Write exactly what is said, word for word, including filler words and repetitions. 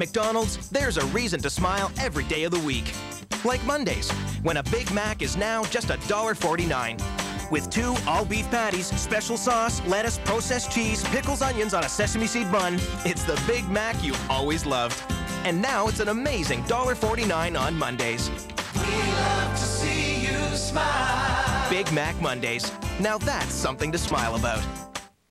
McDonald's, there's a reason to smile every day of the week. Like Mondays, when a Big Mac is now just one dollar forty-nine. With two all-beef patties, special sauce, lettuce, processed cheese, pickles, onions on a sesame seed bun, it's the Big Mac you always loved. And now it's an amazing one dollar forty-nine on Mondays. We love to see you smile. Big Mac Mondays. Now that's something to smile about.